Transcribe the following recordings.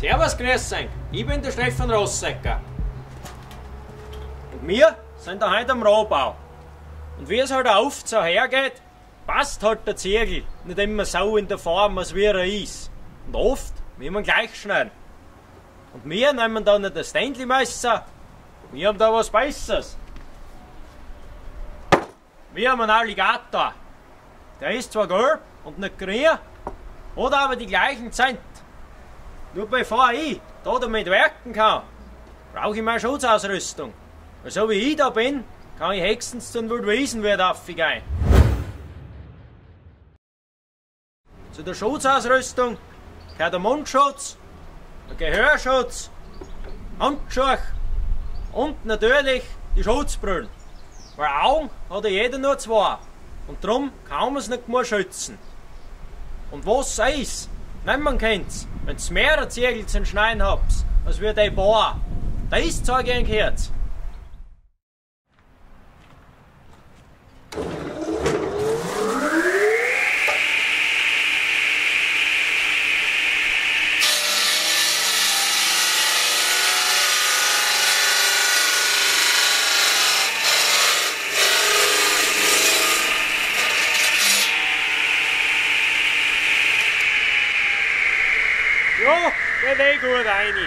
Servus, grüß euch. Ich bin der Stefan Rossecker. Und wir sind da heute am Rohbau. Und wie es halt oft so hergeht, passt halt der Ziegel nicht immer so in der Form, als wie er ist. Und oft will man gleich schneiden. Und wir nehmen da nicht das Ständli-Messer, wir haben da was Besseres. Wir haben einen Alligator. Der ist zwar gelb und nicht grün, oder aber die gleichen Cent. Nur bevor ich da damit werken kann, brauche ich meine Schutzausrüstung. Weil so wie ich da bin, kann ich höchstens zu den Wildwiesenwirt aufgehen. Zu der Schutzausrüstung gehört der Mundschutz, der Gehörschutz, Handschuhe und natürlich die Schutzbrillen. Weil Augen hat ja jeder nur zwei und darum kann man es nicht mehr schützen. Und was ist, wenn man kennt's, wenn ihr mehrere Ziegel zum Schneiden habt, als wie die Bauer, das zeige ich euch jetzt. Ja, geht eh gut rein.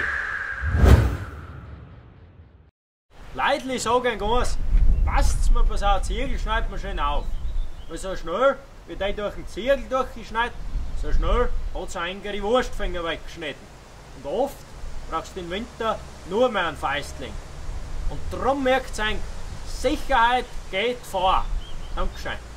Leidli sagen ganz, passt's mir bei so einem Ziegel, schneidet man schön auf. Weil so schnell, wie der durch den Ziegel durchgeschneit, so schnell hat so engere Wurstfinger weggeschnitten. Und oft brauchst du im Winter nur mehr einen Feistling. Und darum merkt ihr, Sicherheit geht vor. Dankeschön.